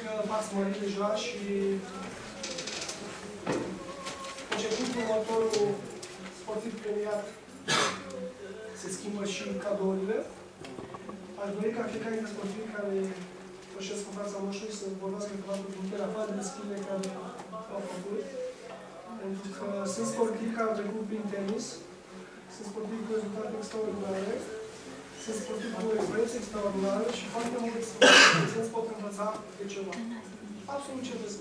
că v-ați mărit deja și începând cu următorul sportiv premiat se schimbă și cadourile. Aș dori ca fiecare dintre sportivi care pășesc în fața mășului să vorbească câteva cuvinte la afară de schimbele care au făcut. Pentru că sunt sportivi care au trecut prin tenis, sunt sportivi cu rezultate extraordinare, sunt sportivi cu o experiență extraordinară și foarte mulți sportivi pot învăța de ceva. Absolut ce vreți.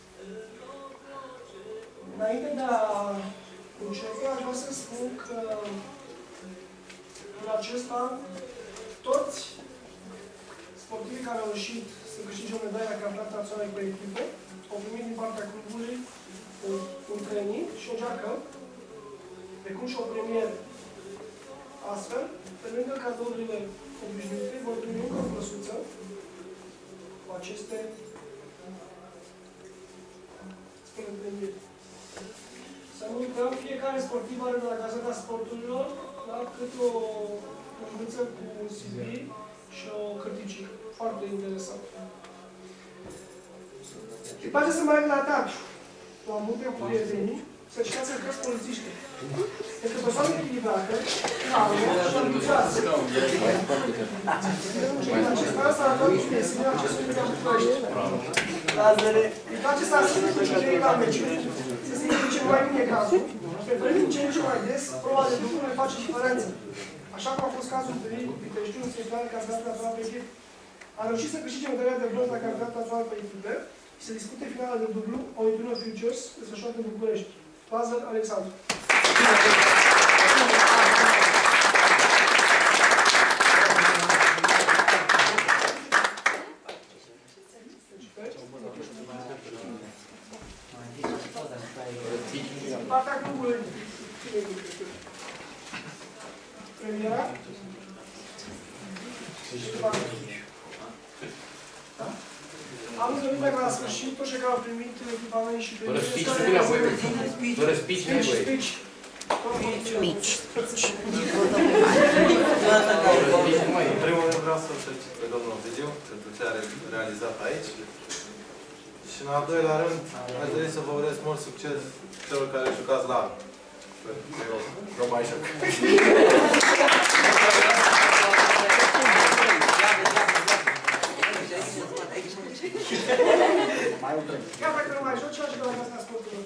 Înainte de a începe, aș vrea să spun că în acest an toți sportivii care au reușit să câștige o medaie la campionat național cu echipă au primit din partea clubului un training și o geacă, precum și o premieră. Astfel, pe lângă cadourile obișnuite, vor primi încă o plăsuță cu aceste premieri. Să nu uităm, fiecare sportiv are de la Gazeta Sporturilor cât o mânuță cu un CV și o cărticică. Foarte interesant. Îi place să meargă la teatru, la multe cu prietenii, să citească cărți polițiște. Este o persoană echilibrată, calmă și ambițioasă. În acest an s-a arătat dimensiunea acestui mediu București. Îi place să asiste cu cei la meciuri, să se implice mai bine cazul, preferind ce ce mai des, proba de lucru ne face diferență. Așa cum a fost cazul întâlnirii cu Piteștiul în semifinalul campionatului național pe echipe. A reușit să câștige medalia de bronz la campionatul național pe echipe și să discute finala de dublu Olimpino Futures desfășurată în București. Lazar Alexandru. Partea clubului. Premiera. Am întâlnit mai la sfârșit toți cei care au primit echipament și premiere. Fără speech, speech. În primul rând vreau să-l felicit pe domnul Ovidiu pentru ce a realizat aici. Și în al doilea rând, aș dori să vă urez mult succes celor care jucați la arc. Pentru că eu nu mai joc. Chiar dacă nu mai joc, ce aș vrea la asta sportul?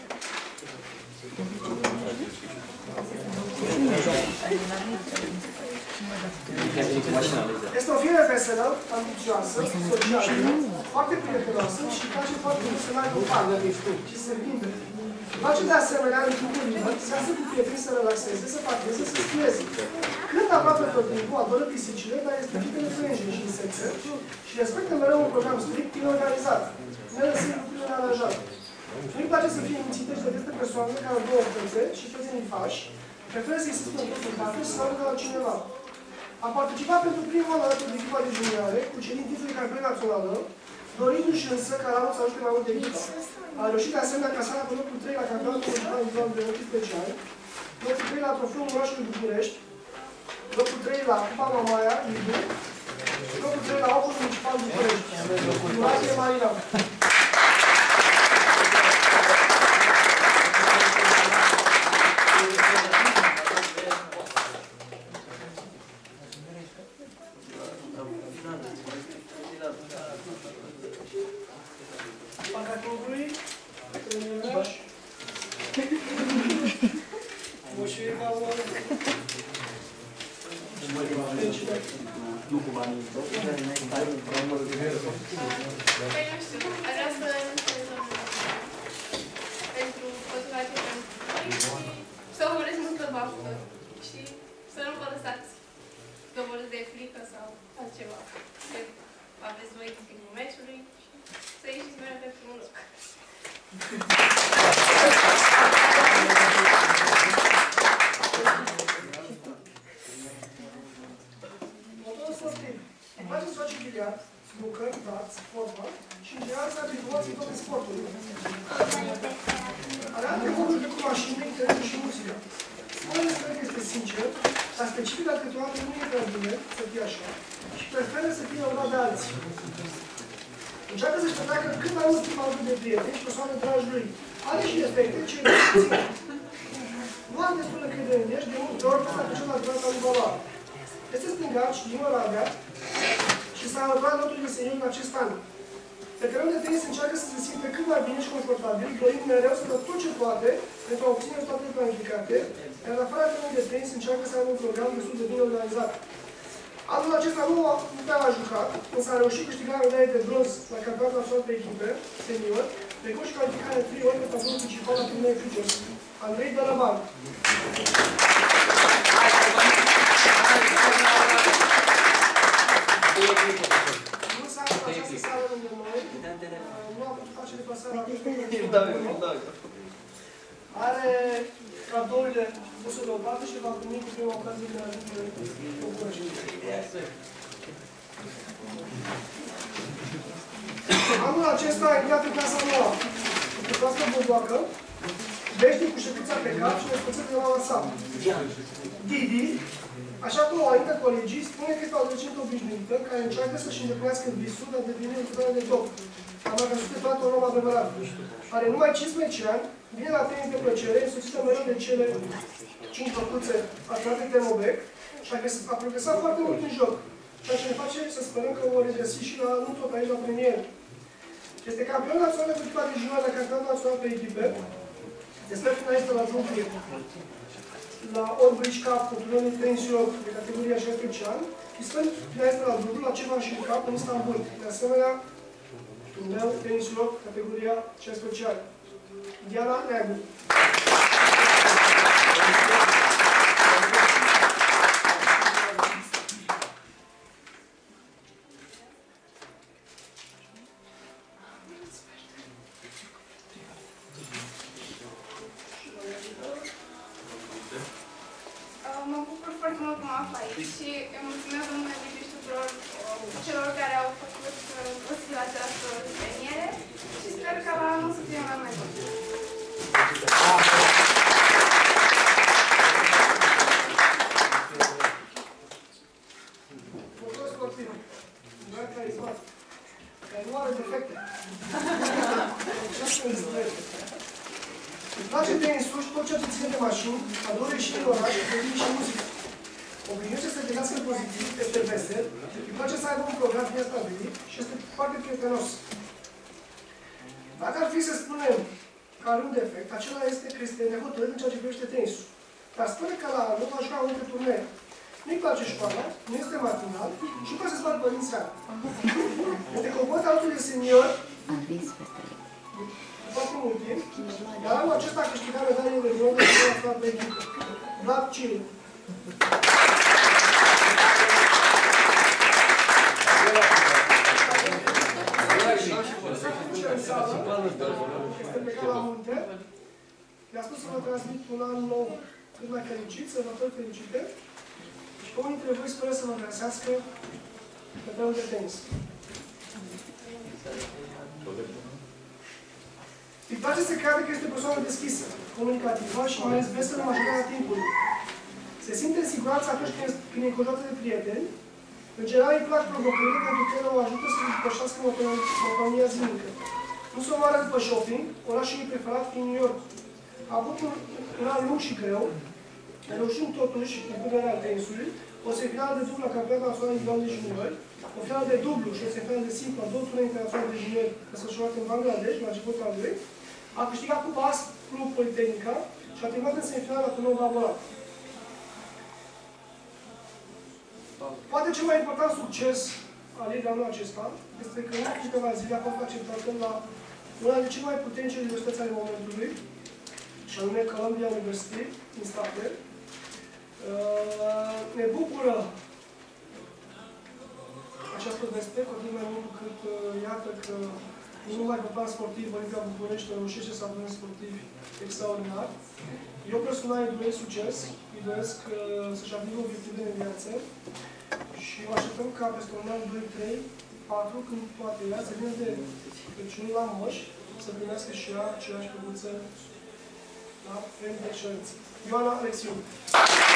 Este o fire veselă, ambițioasă, socială, foarte prietenoasă și face foarte mult să n-ai o pană și să se vinde. Face de asemenea în timpul liber, să iasă cu prietenii să relaxeze, să parcheze, să schieze. Când aproape tot timpul, adoră pisicile, dar este frică de frânge și insecte și respectă mereu un program strict, bine organizat, ne lăsând lucrurile nearanjate. Nu-i place să fie mințită și de persoane care au două fețe și fețe nifași, preferă să insistă în totul parte și să meargă la cineva. A participat pentru prima oară alături de echipa de juniore, cucerind titlul de campion națională, dorindu-și însă ca la anul să ajute mai mult de echipa. A reușit de asemenea clasarea pe locul 3 la campionatul mondial de hockey special, locul 3 la trofeul orașului București, locul 3 la Cupa Mamaia, Lidu, și locul 3 la Ocul Municipal București. Ionache Marina. Încearcă să-și petreacă cât mai mult timp alături de prieteni și persoane dragi lui. Are și efecte ce îi puțin. Nu am destul de crede în el și de multe ori s-a pășit la durata lui valoare. Este stângaci din Oradea și s-a alăturat lotul de senior în acest an. Pe terenul de tenis încearcă să se simte cât mai bine și confortabil, dorind mereu să dă tot ce poate pentru a obține toate planificate, iar în afara terenului de tenis încearcă să aibă un program destul de bine organizat. Anul acesta nu prea a jucat, însă a reușit câștigarea medailei de bronz la campionatul național pe echipe, senior, precum și calificarea 3 ori pe tabloul principal la turnee Futures. Andrei Dărăban. Nu s-a în această sală lângă noi, nu a putut face deplasarea la are cadourile puse deoparte și va primi cu prima ocazie de a ajunge în București. Anul acesta a intrat în clasa noua, cu clasa Boboacă, vește cu șepița pe cap și nespățit de mama sa. Didi, așa cum o înainte colegii, spune că este o adolescentă obișnuită care încearcă să-și îndeplinească visul de a deveni lucrătoare de top. Am văzut pe toată o Roma adevărat. Are numai 15 ani, vine la tenis de plăcere, însoțită mereu de cele 5 făcuțe atârate Termobec și a progresat foarte mult în joc, ceea ce ne face să sperăm că o regăsi și la, nu tot aici la premieră. Este campion național cu echipa de junior la campionatul național pe echipe, este finalistă la Jumpie, la Orbridge Cup cu turnul Tenis Europe de categoria 16 ani și sper finalistă la Dublu la Cevașin Cup în Istanbul. De asemenea, turnul Tenis Europe categoria 16 ani. Diana Neagu. Mă bucur foarte mult că mă aflu aici și îi mulțumesc domnului Liviu și tuturor celor care au făcut posibil această premiere și sper că la anul să fie mai bun. Mulțumesc sportiv. Doar carismat. Care nu are defecte. Îi place tenisul și tot ceea ce ține de mașini, adoră și în oraș, devine și muzică. Obișnuiește să se gândească pozitiv, este vesel, îi place să aibă un program bine stabilit și este foarte prietenos. Dacă ar fi să spunem că are un defect, acela este că este nehotărât în ceea ce privește tenisul. Dar spune că la anul va juca multe turnee. Nu-i place școala, nu este matinal și nu poate să-ți facă părinți seara. Este complet altul de senior, foarte mult timp, dar anul acesta a câștigat medalie de bronz la pe echipă. Vlad Cilu. Este plecat la munte. Mi-a spus să vă transmit un an nou cât mai fericit, sărbători fericite și pe unii dintre voi speră să vă găsească pe terenul de tenis. Îi place să crede că este o persoană deschisă, comunicativă și mai ales veselă majoritatea timpului. Se simte în siguranță atunci când e înconjurată de prieteni. În general îi plac provocările pentru că o ajută să depășească monotonia zilnică. Nu se omoară după shopping, orașul ei preferat fiind New York. A avut un an lung și greu, reușind totuși, în puterea tenisului, o semifinală de dublu la campionatul național individual de juniori, o finală de dublu și o semifinală de simplu la două turnee internaționale de juniori desfășurate în Bangladesh, la începutul anului, a câștigat Cupa AS Club Politehnica și a terminat în semifinală la turneul Babolat. Poate cel mai important succes al ei de anul acesta este că în câteva zile a fost acceptată la una dintre cele mai puternice universități ale momentului, și anume Columbia University din state. Ne bucură această veste, cu atât mai mult cât iată că nu numai pe plan sportiv, Olimpia București reușește să avem sportivi extraordinari. Eu personal îi doresc succes, îi doresc să-și atingă obiectivele în viață și așteptăm ca peste un an, 2, 3, 4, când poate ea să vină de Crăciunul la Moș, să primească și ea aceeași plăcuță la premiul de excelență. Ioana Alexiu.